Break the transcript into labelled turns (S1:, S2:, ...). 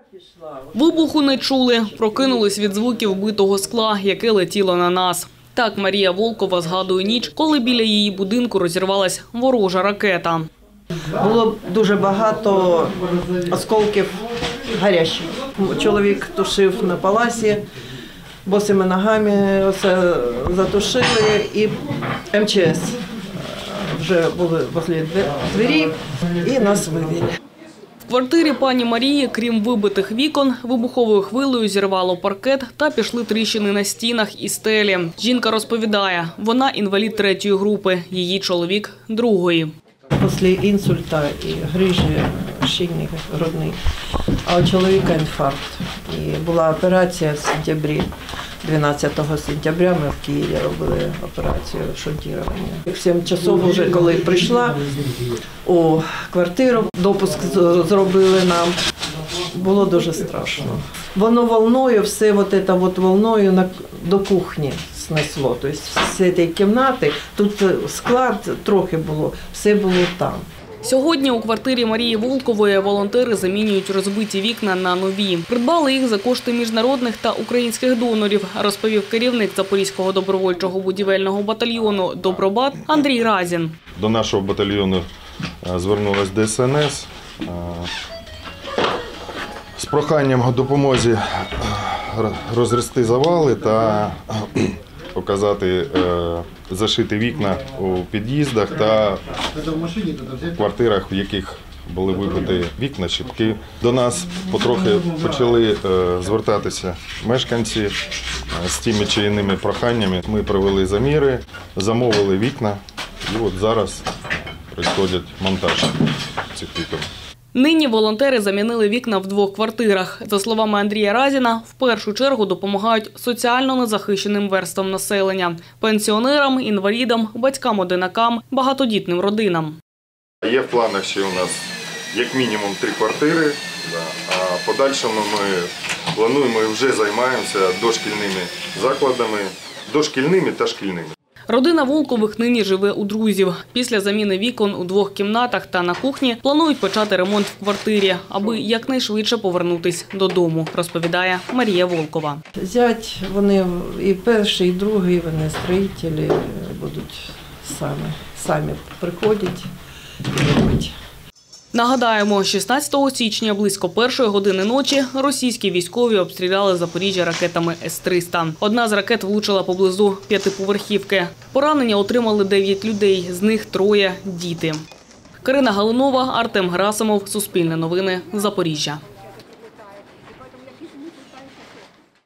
S1: Вибуху не чули, прокинулись від звуків битого скла, яке летіло на нас. Так Марія Волкова згадує ніч, коли біля її будинку розірвалась ворожа ракета.
S2: Було дуже багато осколків гарячих. Чоловік тушив на паласі, босими ногами оце затушили, і МЧС вже були біля двері і нас вивели.
S1: В квартирі пані Марії, крім вибитих вікон, вибуховою хвилею зірвало паркет та пішли тріщини на стінах і стелі. Жінка розповідає, вона інвалід 3-ї групи, її чоловік – 2-ї.
S2: Після інсульту і грижі щільний грудний, а у чоловіка інфаркт. І була операція в сентябрі. 12 сентября ми в Києві робили операцію шунтування. В 7 часов вже, коли прийшла у квартиру, допуск зробили нам. Було дуже страшно. Воно волною, все волною до кухні снесло. Тобто з цієї кімнати, тут склад трохи було, все було там.
S1: Сьогодні у квартирі Марії Волкової волонтери замінюють розбиті вікна на нові. Придбали їх за кошти міжнародних та українських донорів, розповів керівник Запорізького добровольчого будівельного батальйону «Добробат» Андрій Разін.
S3: До нашого батальйону звернулась ДСНС з проханням допомоги розгрести завали та показати, зашити вікна у під'їздах та квартирах, в яких були вибиті вікна, щитки. До нас потрохи почали звертатися мешканці з тими чи іншими проханнями. Ми провели заміри, замовили вікна і от зараз відбувається монтаж цих вікон.
S1: Нині волонтери замінили вікна в 2 квартирах. За словами Андрія Разіна, в першу чергу допомагають соціально незахищеним верствам населення – пенсіонерам, інвалідам, батькам-одинакам, багатодітним родинам.
S3: Є в планах ще у нас як мінімум 3 квартири, а в подальшому ми плануємо і вже займаємося дошкільними закладами, дошкільними та шкільними.
S1: Родина Волкових нині живе у друзів. Після заміни вікон у 2 кімнатах та на кухні планують почати ремонт в квартирі, аби якнайшвидше повернутися додому, розповідає Марія Волкова.
S2: Зять, вони і перший, і другий, вони строїтелі будуть самі приходять і робити.
S1: Нагадаємо, 16 січня близько 1-ї години ночі російські військові обстріляли Запоріжжя ракетами С-300. Одна з ракет влучила поблизу 5-поверхівки. Поранення отримали 9 людей, з них 3 – діти. Карина Галунова, Артем Герасимов, Суспільне новини, Запоріжжя.